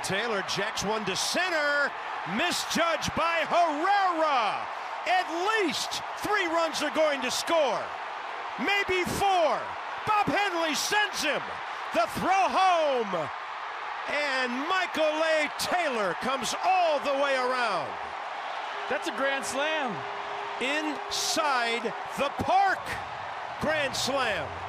Taylor jacks one to center. Misjudged by Herrera. At least 3 runs are going to score. Maybe 4. Bob Henley sends him. The throw home. And Michael A. Taylor comes all the way around. That's a grand slam. Inside the park. Grand slam.